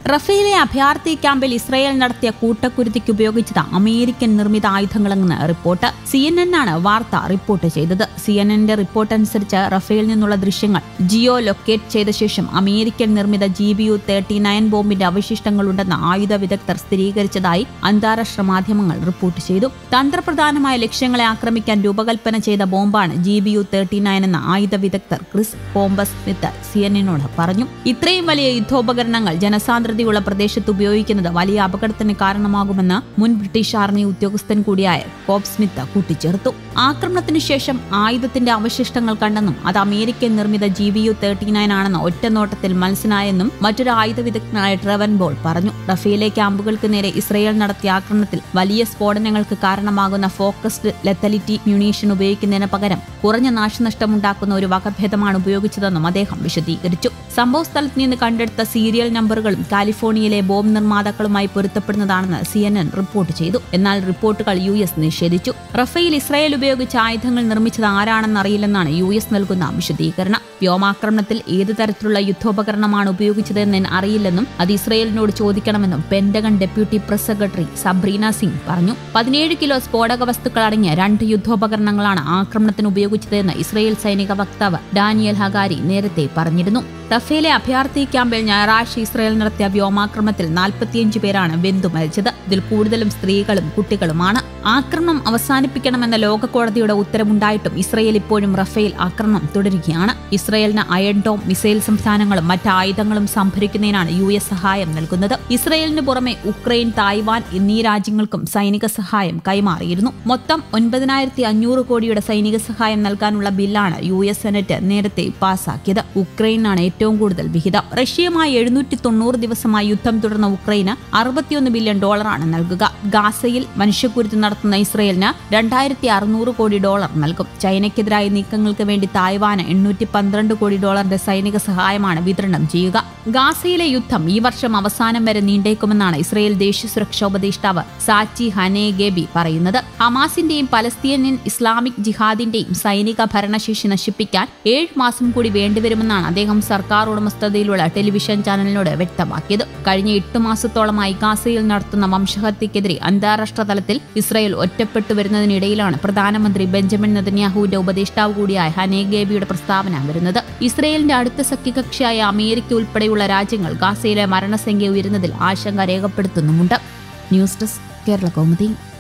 Raffaele അഭയാർത്ഥി ക്യാമ്പിൽ Israel നടത്തിയ കൂട്ടക്കുരുതിക്ക് ഉപയോഗിച്ചത് അമേരിക്കൻ നിർമ്മിത ആയുധങ്ങളെന്ന് റിപ്പോർട്ട്. CNN ആണ് വാർത്ത റിപ്പോർട്ട് ചെയ്തത്. CNN റിപ്പോർട്ട് അനുസരിച്ച് റഫേലിൽ നിന്നുള്ള ദൃശ്യങ്ങൾ ജിയോ ലൊക്കേറ്റ് ചെയ്ത ശേഷം അമേരിക്കൻ നിർമ്മിത GBU-39 ബോംബിന്റെ അവശിഷ്ടങ്ങളുണ്ടെന്ന് ആയുധ വിദഗ്ധർ സ്ഥിരീകരിച്ചതായി അന്താരാഷ്ട്ര മാധ്യമങ്ങൾ റിപ്പോർട്ട് ചെയ്തു. തന്ത്രപ്രധാനമായ ലക്ഷ്യങ്ങളെ ആക്രമിക്കാൻ രൂപകൽപ്പന ചെയ്ത ബോംബാണ് GBU-39 എന്ന ആയുധ വിദഗ്ധർ ക്രിസ് കോംബസ് സ്മിത്ത് CNN പറഞ്ഞു. ഇത്രയും വലിയ യുദ്ധോപകരണങ്ങൾ ജനസാന്ദ്രതയുള്ള പ്രദേശത്ത് ഉപയോഗിക്കുന്നത് വലിയ അപകടത്തിന് കാരണമാകുമെന്ന് മുൻ ബ്രിട്ടീഷ് ആർമി ഉദ്യോഗസ്ഥൻ കൂടിയായ കോബ് സ്മിത്ത് കൂട്ടിച്ചേർത്തു. ആക്രമണത്തിനു ശേഷം ആയുധത്തിന്റെ അവശിഷ്ടങ്ങൾ കണ്ടെന്നും അത് അമേരിക്കൻ നിർമ്മിത GBU-39 ആണെന്ന് ഒറ്റനോട്ടത്തിൽ മനസ്സിലായെന്നും മറ്റൊരു ആയുധ വിദഗ്ധനായ ട്രെവൻ ബോൾ പറഞ്ഞു. റഫേലെ ക്യാമ്പുകൾക്ക് നേരെ ഇസ്രായേൽ നടത്തിയ ആക്രമണത്തിൽ വലിയ സ്ഫോടനങ്ങൾക്ക് കാരണമാകുന്ന ഫോക്കസ്ഡ് ലെത്തലിറ്റി മ്യൂണീഷൻ ഉപയോഗിക്കുന്നതിന് പകരം കുറഞ്ഞ നാശനഷ്ടമുണ്ടാക്കുന്ന ഒരു വകഭേദമാണ് ഉപയോഗിച്ചതെന്നും അദ്ദേഹം വിശദീകരിച്ചു. സംഭവസ്ഥലത്ത് നിന്ന് കണ്ടെടുത്ത സീരിയൽ നമ്പറുകളും കാലിഫോർണിയയിലെ ബോംബ് നിർമ്മാതാക്കളുമായി പൊരുത്തപ്പെടുന്നതാണെന്ന് CNN റിപ്പോർട്ട് ചെയ്തു. എന്നാൽ റിപ്പോർട്ടുകൾ US നിഷേധിച്ചു. റഫേൽ ഇസ്രായേൽ ഉപയോഗിച്ച ആയുധങ്ങൾ നിർമ്മിച്ചത് ആരാണെന്നറിയില്ലെന്നാണ് US നൽകുന്ന വിശദീകരണം. വ്യോമാക്രമണത്തിൽ ഏത് തരത്തിലുള്ള യുദ്ധോപകരണമാണ് ഉപയോഗിച്ചതെന്ന് അറിയില്ലെന്നും അത് ഇസ്രായേലിനോട് ചോദിക്കണമെന്നും Pentagon deputy press secretary Sabrina Singh പറഞ്ഞു. 17 കിലോ സ്ഫോടക വസ്തുക്കൾ അടങ്ങിയ 2 യുദ്ധോപകരണങ്ങളാണ് ആക്രമണത്തിന് ഉപയോഗിച്ചതെന്ന് ഇസ്രായേൽ സൈനിക വക്താവ് ഡാനിയൽ ഹഗാരി നേരത്തെ പറഞ്ഞിരുന്നു. റഫേലെ അഭയാർത്ഥി ക്യാമ്പിൽ ഞായറാഴ്ച ഇസ്രായേൽ നടത്തിയ വ്യോമാക്രമണത്തിൽ 45 പേരാണ് വെന്തു മരിച്ചത്. ഇതിൽ കൂടുതലും സ്ത്രീകളും കുട്ടികളുമാണ്. ആക്രമണം അവസാനിപ്പിക്കണമെന്ന ലോക കോടതിയുടെ ഉത്തരവുണ്ടായിട്ടും ഇസ്രായേൽ ഇപ്പോഴും റഫേൽ ആക്രമണം തുടരുകയാണ്. ഇസ്രായേലിന് അയൺ ഡോം മിസൈൽ സംസ്ഥാനങ്ങളും മറ്റ് ആയുധങ്ങളും സംഭരിക്കുന്നതിനാണ് US സഹായം നൽകുന്നത്. ഇസ്രായേലിന് പുറമെ ഉക്രൈൻ, തായ്വാൻ എന്നീ രാജ്യങ്ങൾക്കും സൈനിക സഹായം കൈമാറിയിരുന്നു. മൊത്തം 9,500 കോടിയുടെ സൈനിക സഹായം നൽകാനുള്ള ബില്ലാണ് US സെനറ്റ് നേരത്തെ പാസാക്കിയത്. ഉക്രൈനാണ് ഏറ്റവും കൂടുതൽ വിഹിതം. റഷ്യയുമായി 790 ദിവസമായി യുദ്ധം തുടർന്ന ഉക്രൈന് $61 ബില്യൺ നൽകുക. ഗാസയിൽ മനുഷ്യക്കുരുതി നടത്തുന്ന ഇസ്രായേലിന് $2,600 കോടി നൽകും. ചൈനയ്ക്കെതിരായ നീക്കങ്ങൾക്ക് വേണ്ടി തായ്വാന് $812 കോടി സൈനിക സഹായമാണ് വിതരണം ചെയ്യുക. ഗാസയിലെ യുദ്ധം ഈ വർഷം അവസാനം വരെ നീണ്ടേക്കുമെന്നാണ് ഇസ്രായേൽ ദേശീയ സുരക്ഷാ ഉപദേഷ്ടാവ് സാച്ചി ഹനേഗേബി പറയുന്നത്. ഹമാസിന്റെയും പലസ്തീനിയൻ ഇസ്ലാമിക് ജിഹാദിന്റെയും സൈനിക ഭരണശേഷി നശിപ്പിക്കാൻ 7 മാസം കൂടി വേണ്ടിവരുമെന്നാണ് അദ്ദേഹം സർക്കാർ ഉടമസ്ഥതയിലുള്ള ടെലിവിഷൻ ചാനലിനോട് വ്യക്തമാക്കിയത്. കഴിഞ്ഞ 8 മാസത്തോളമായി ഗാസയിൽ നടത്തുന്ന വംശഹത്യക്കെതിരെ അന്താരാഷ്ട്ര തലത്തിൽ ഇസ്രായേൽ ഒറ്റപ്പെട്ടു വരുന്നതിനിടയിലാണ് പ്രധാനമന്ത്രി ബെഞ്ചമിൻ നെതന്യാഹുവിന്റെ ഉപദേഷ്ടാവ് കൂടിയായ ഹനേഗേബിയുടെ പ്രസ്താവന വരുന്നത്. ഇസ്രായേലിന്റെ അടുത്ത സഖ്യകക്ഷിയായ അമേരിക്ക ഉൾപ്പെടെയുള്ള രാജ്യങ്ങൾ ഗാസയിലെ മരണസംഖ്യ ഉയരുന്നതിൽ ആശങ്ക രേഖപ്പെടുത്തുന്നുമുണ്ട്. News desk Kerala Kaumudi.